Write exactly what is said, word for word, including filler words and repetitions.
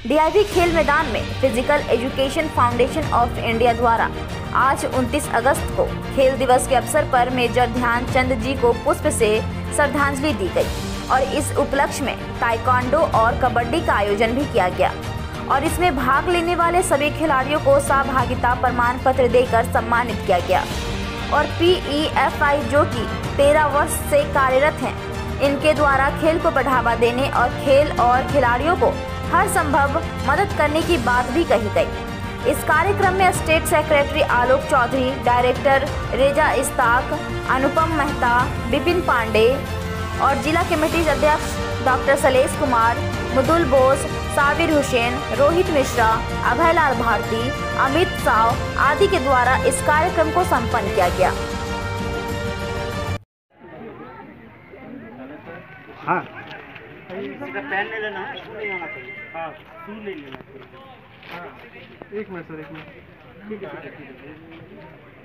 DIV खेल मैदान में physical education foundation of India द्वारा आज उनतीस अगस्त को खेल दिवस के अवसर पर मेजर ध्यानचंद जी को पुष्प से श्रद्धांजलि दी गई और इस उपलक्ष्य में ताइक्वांडो और कबड्डी का आयोजन भी किया गया और इसमें भाग लेने वाले सभी खिलाड़ियों को सहभागिता प्रमाण पत्र देकर सम्मानित किया गया। और पीईएफआई जो कि तेरह वर्ष से कार्यरत हैं, इनके द्वारा खेल को बढ़ावा देने और खेल और खिलाड़ियों को हर संभव मदद करने की बात भी कही गई। इस कार्यक्रम में state secretary Alok Chaudhary, director Reza Istaq, अनुपम मेहता, विपिन पांडे और जिला कमेटी अध्यक्ष डॉक्टर सलेश कुमार, मुदुल बोस, साबिर हुसैन, रोहित मिश्रा, अभयलाल भारती, अमित साव आदि के द्वारा इस कार्यक्रम को संपन्न किया गया। हाँ, पेन ले लेना है, नहीं आना चाहिए। हाँ, सुन ले लेना। हाँ, एक मिनट सर, एक मिनट। ठीक है, ठीक है।